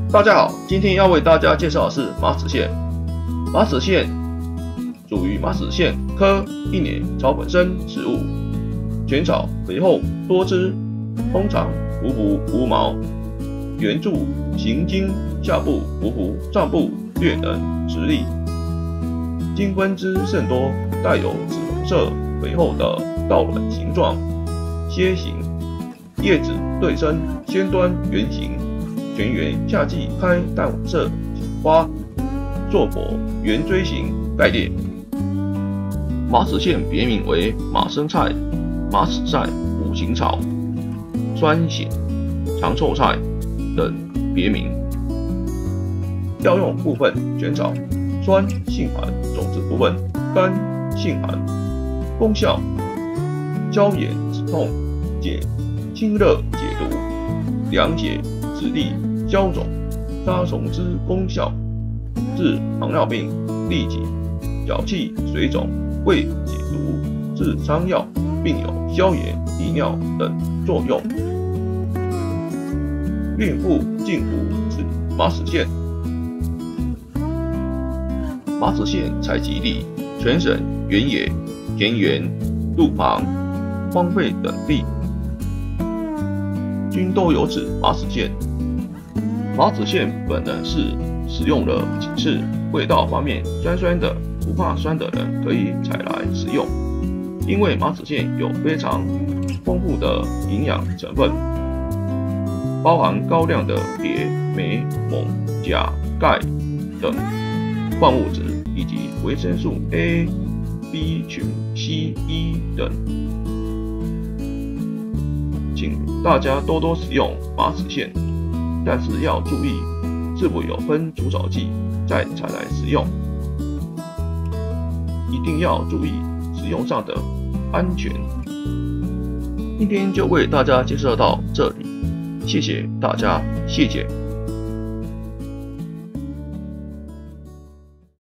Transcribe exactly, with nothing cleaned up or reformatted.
大家好，今天要为大家介绍的是马齿苋。马齿苋属于马齿苋科一年草本生植物，全草肥厚多汁，通常无补无毛，圆柱行茎，下部浮浮，上部略能直立，茎分支甚多，带有紫红色肥厚的稻卵形状，楔形，叶子对生，先端圆形，全缘夏季开淡黄色花，硕果圆锥形盖裂。马齿苋别名为马生菜、马齿菜、五行草、酸藓、长臭菜等别名。药用部分：全草，酸性寒，种子部分甘性寒。功效：消炎止痛，解清热解毒，凉血止痢，消肿、杀虫之功效，治糖尿病、痢疾、脚气、水肿、胃解毒，治疮药，并有消炎、利尿等作用。孕妇禁服指马齿苋。马齿苋采集地全省原野、田园、路旁、荒废等地，均都有指马齿苋。马齿苋本人是使用了几次，味道方面酸酸的，不怕酸的人可以采来食用。因为马齿苋有非常丰富的营养成分，包含高量的铁、镁、锰、钾、钙等矿物质，以及维生素 A、B 群、C、E 等。请大家多多使用马齿苋，但是要注意是否有喷除草剂再采来食用，一定要注意使用上的安全。今天就为大家介绍到这里，谢谢大家，谢谢。